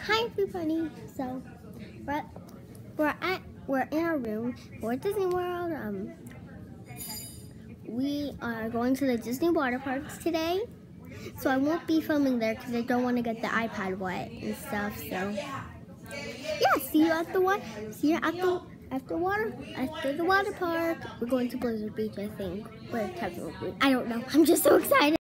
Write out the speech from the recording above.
Hi everybody. So we're in our room. We're at Disney World. We are going to the Disney water parks today. So I won't be filming there because I don't want to get the iPad wet and stuff. So yeah, see you at the water. See you after the water park. We're going to Blizzard Beach, I think. But technically, I don't know. I'm just so excited.